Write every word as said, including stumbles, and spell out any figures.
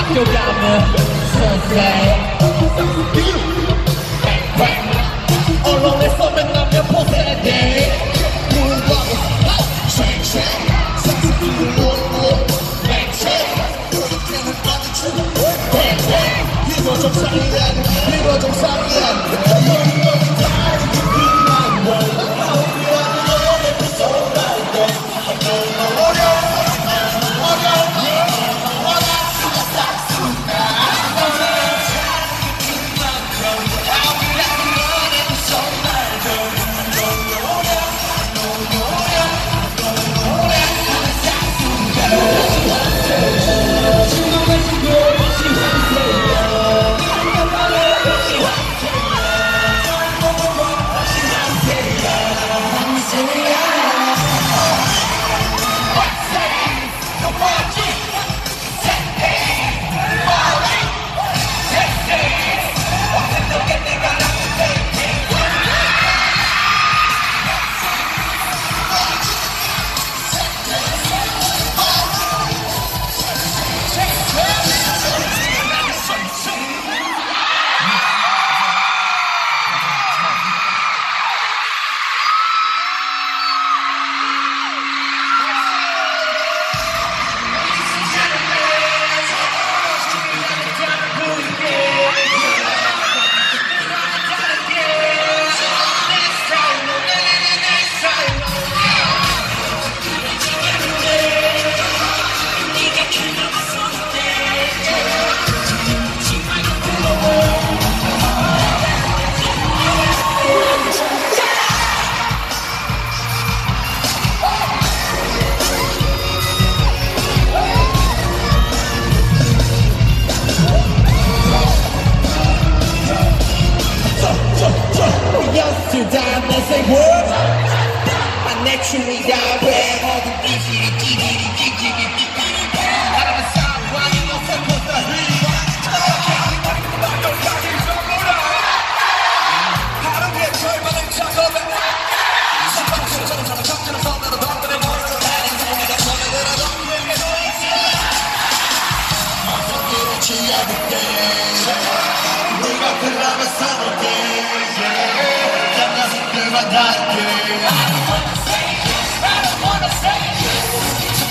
학교 가면 선생 언론에서 맨날 몇 포세대 물건에 쉐이쉐이 상승기를 놓고 맹체 그렇게는 아주 추워 이거 좀 살이란 이거 좀 살이란 너는 너는 다 이기만 몰라 너는 내 손날 때 어려워 Yesterday, say what? I naturally die where all the easy, easy, easy, easy, easy. Out of the side, running on top of the heat. 하루에 절반을 작업해. 저는 저는 적지는 손으로 덤비는 모습을 하는 소리가 손에 들어도 내게 보이지. 어떻게 지어볼게. 네가 그러면 사놓게. I don't wanna say this, I don't wanna say this.